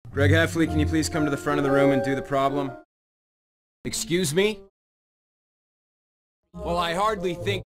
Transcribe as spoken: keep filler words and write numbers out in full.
Greg Heffley, can you please come to the front of the room and do the problem? Excuse me? Well, I hardly think